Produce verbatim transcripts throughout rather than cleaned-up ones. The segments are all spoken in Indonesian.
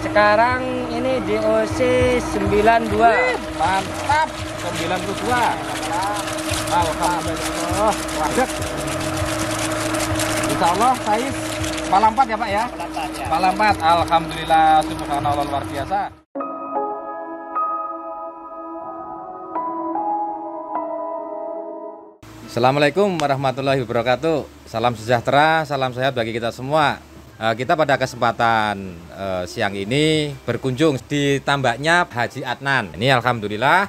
sekarang ini D O C sembilan puluh dua. Mantap, sembilan puluh dua. Alhamdulillah, wadah. Insya Allah size kepala empat ya Pak ya? Kepala empat, alhamdulillah, subhanallah, luar biasa. Assalamualaikum warahmatullahi wabarakatuh. Salam sejahtera, salam sehat bagi kita semua. Kita pada kesempatan uh, siang ini berkunjung di tambaknya Haji Adnan. Ini alhamdulillah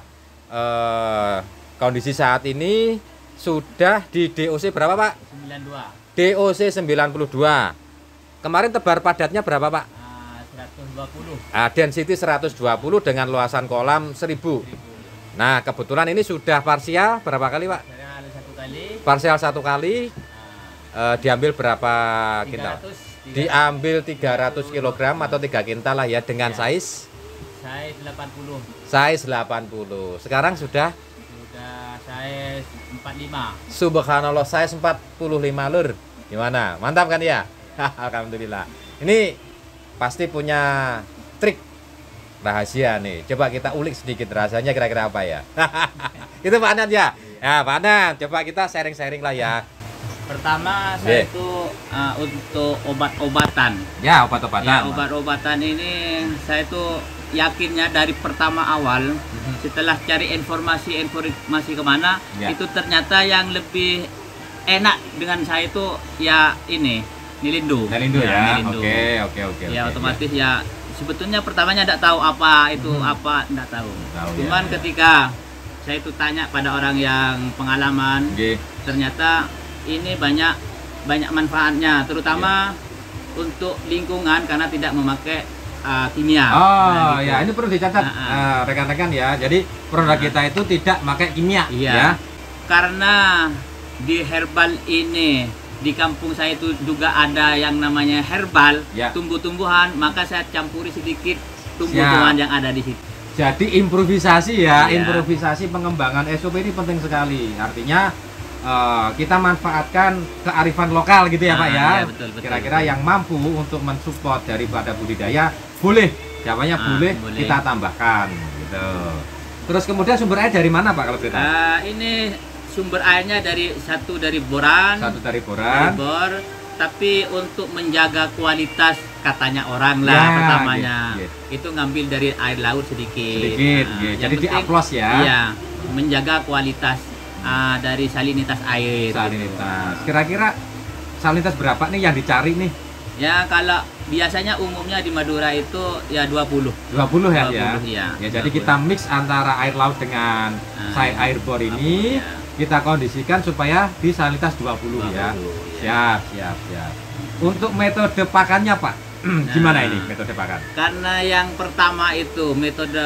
uh, kondisi saat ini sudah di D O C berapa Pak? sembilan puluh dua. D O C sembilan puluh dua. Kemarin tebar padatnya berapa Pak? Uh, seratus dua puluh. Uh, density seratus dua puluh dengan luasan kolam seribu. Nah kebetulan ini sudah parsial berapa kali Pak? Satu kali. Parsial satu kali. Uh, diambil berapa kintal? Diambil tiga ratus kilogram atau tiga kintal lah ya, dengan ya. size size delapan puluh. Size delapan puluh. Sekarang sudah sudah size empat puluh lima. Subhanallah, size empat puluh lima lur. Gimana? Mantap kan ya? Alhamdulillah. Ini pasti punya trik rahasia nih. Coba kita ulik sedikit rahasianya, kira-kira apa ya? Itu Pak Adnan ya? Ya Pak Adnan, coba kita sharing-sharing lah ya. Pertama saya yeah. itu uh, untuk obat-obatan. Ya, obat-obatan. Ya, obat-obatan ini saya itu yakinnya dari pertama awal, mm-hmm. setelah cari informasi-informasi kemana, yeah. itu ternyata yang lebih enak dengan saya itu ya ini, Nilindo. Nilindo ya. Oke, oke, oke. Ya, okay, otomatis ya. ya sebetulnya pertamanya tidak tahu apa itu hmm. apa, tidak tahu. tahu. Cuman ya, ketika ya. saya itu tanya pada orang yang pengalaman, okay. ternyata ini banyak banyak manfaatnya, terutama yeah. untuk lingkungan karena tidak memakai uh, kimia. Oh nah, gitu. Ya, ini perlu dicatat rekan-rekan uh, uh. uh, ya. Jadi produk nah. kita itu tidak pakai kimia. Iya. Ya. Karena di herbal ini di kampung saya itu juga ada yang namanya herbal, yeah. tumbuh-tumbuhan, maka saya campuri sedikit tumbuh-tumbuhan yang ada di situ. Jadi improvisasi ya, yeah. improvisasi pengembangan S O P ini penting sekali. Artinya Uh, kita manfaatkan kearifan lokal gitu ya nah, Pak ya. Kira-kira ya, yang mampu untuk mensupport daripada budidaya boleh, jawabannya ah, boleh, boleh kita tambahkan gitu. Terus kemudian sumber air dari mana Pak kalau kita? Uh, ini sumber airnya dari satu dari boran. Satu dari boran. Dari bor, tapi untuk menjaga kualitas katanya orang lah ya, pertamanya gitu, gitu. Itu ngambil dari air laut sedikit. Sedikit. Nah, gitu. Jadi diaplos ya. Iya, menjaga kualitas Uh, dari salinitas air. Salinitas. Kira-kira salinitas berapa nih yang dicari nih? Ya kalau biasanya umumnya di Madura itu ya dua puluh. dua puluh ya? dua puluh, ya. ya. Ya jadi kita mix antara air laut dengan uh, air bor ini, ya. kita kondisikan supaya di salinitas dua puluh, dua puluh ya. ya. Siap, siap, siap. Untuk metode pakannya Pak, gimana nah, ini metode pakan? Karena yang pertama itu metode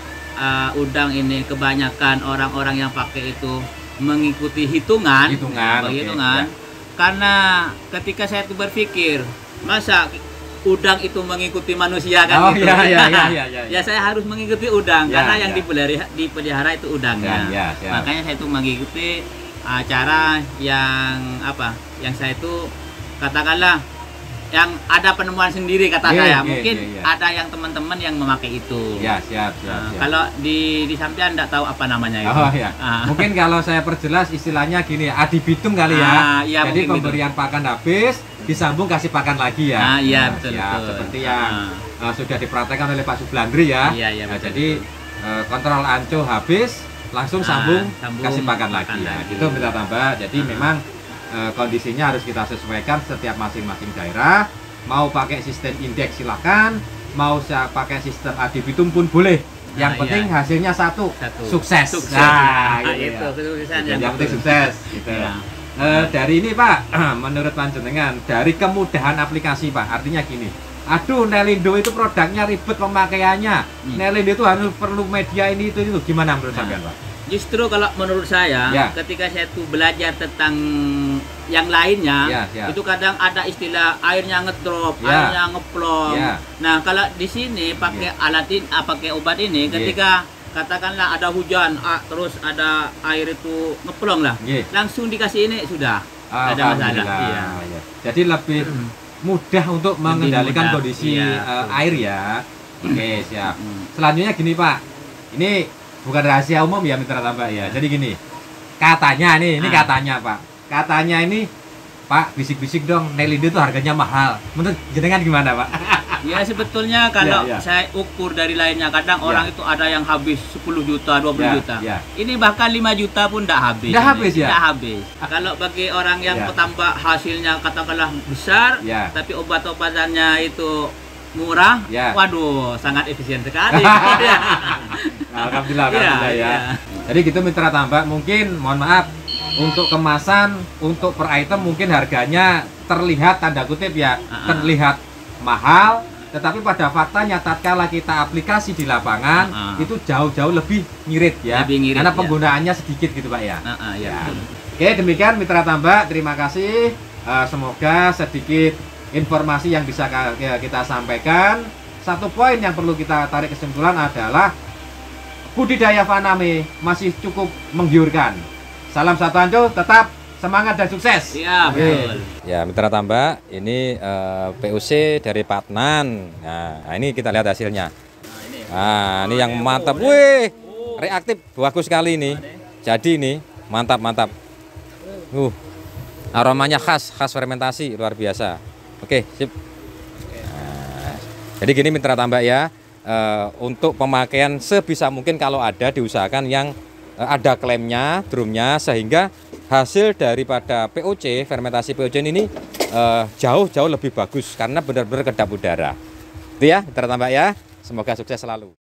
uh, udang ini kebanyakan orang-orang yang pakai itu mengikuti hitungan, hitungan, okay, hitungan. Ya. Karena ketika saya tuh berpikir, masa udang itu mengikuti manusia kan oh, gitu. Ya, ya, ya, ya, ya, ya saya harus mengikuti udang ya, karena ya. yang dipelihara, dipelihara itu udangnya. Ya, ya, ya. Makanya saya tuh mengikuti uh, cara yang apa? Yang saya itu katakanlah yang ada penemuan sendiri kata yeah, saya. Yeah, Mungkin yeah, yeah. ada yang teman-teman yang memakai itu. Ya, siap, siap, nah, siap. Kalau di di sampean enggak tahu apa namanya itu. Oh ya. Ah. Mungkin kalau saya perjelas istilahnya gini, adibitum kali ya. Ah, iya, jadi pemberian gitu. pakan habis, disambung kasih pakan lagi ya. Ah, iya, nah, betul, siap. betul. Seperti yang ah. uh, sudah dipraktekkan oleh Pak Sublandri ya. Iya, iya, nah, betul, jadi uh, kontrol anco habis, langsung ah, sambung, sambung kasih pakan, pakan lagi. lagi. Ya. Itu kita tambah. Jadi ah. memang uh, kondisinya harus kita sesuaikan setiap masing-masing daerah. Mau pakai sistem indeks silahkan, mau saya pakai sistem adibitum pun boleh. Yang nah, penting iya. hasilnya satu, satu. sukses. sukses. Nah, nah, itu ya. yang, yang penting sukses. Gitu. Ya. E, dari ini Pak, menurut panjenengan, dari kemudahan aplikasi Pak, artinya gini. Aduh, Nelindo itu produknya ribet pemakaiannya. Hmm. Nelindo itu harus perlu media ini itu itu. Gimana menurut nah. sampean Pak? Justru kalau menurut saya, ya. ketika saya tuh belajar tentang yang lainnya, ya, ya. itu kadang ada istilah airnya ngedrop, ya. airnya ngeplong. Ya. Nah, kalau di sini pakai ya. alat ini, pakai obat ini, ketika ya. katakanlah ada hujan, ah, terus ada air itu ngeplong lah, ya. langsung dikasih ini sudah ah, ada masalah. Iya. Ya. Jadi lebih mudah untuk mengendalikan mudah. kondisi ya. uh, air ya. Oke, siap. Selanjutnya gini Pak, ini bukan rahasia umum ya Mitra Tambak ya. Jadi gini, katanya nih, ini katanya Pak, katanya ini Pak bisik-bisik dong, Nelindo itu harganya mahal. Menurut jenengan gimana Pak? Ya sebetulnya kalau ya, ya. saya ukur dari lainnya, kadang ya. orang itu ada yang habis sepuluh juta, dua puluh ya, juta. Ya. Ini bahkan lima juta pun tidak habis. Tidak habis ya? Tidak habis. Kalau bagi orang yang ya. petambak hasilnya katakanlah besar, ya. tapi obat-obatannya itu murah, ya. waduh sangat efisien sekali. Alhamdulillah, alhamdulillah ya. ya. Jadi gitu Mitra Tambak, mungkin mohon maaf untuk kemasan, untuk per item mungkin harganya terlihat tanda kutip ya, uh-uh. terlihat mahal. Tetapi pada faktanya tatkala kita aplikasi di lapangan uh -uh. itu jauh-jauh lebih ngirit ya, lebih ngirit, karena penggunaannya ya. sedikit gitu Pak ya. Uh -uh, ya, ya. Oke, demikian Mitra Tambak, terima kasih. Uh, semoga sedikit informasi yang bisa kita sampaikan. Satu poin yang perlu kita tarik kesimpulan adalah budidaya Faname masih cukup menggiurkan. Salam satu anco, tetap semangat dan sukses. Iya, betul. Ya, Mitra Tambak, ini uh, P U C dari Patnan. Nah, ini kita lihat hasilnya. Nah, ini yang mantap. Wih, reaktif, bagus sekali ini. Jadi ini mantap, mantap. Uh, aromanya khas, khas fermentasi, luar biasa. Oke, sip. Nah, jadi gini Mitra Tambak ya, uh, untuk pemakaian sebisa mungkin kalau ada diusahakan yang uh, ada klemnya, drumnya, sehingga hasil daripada P O C, fermentasi P O C ini jauh-jauh uh, lebih bagus karena benar-benar kedap udara. Itu ya, Mitra Tambak ya. Semoga sukses selalu.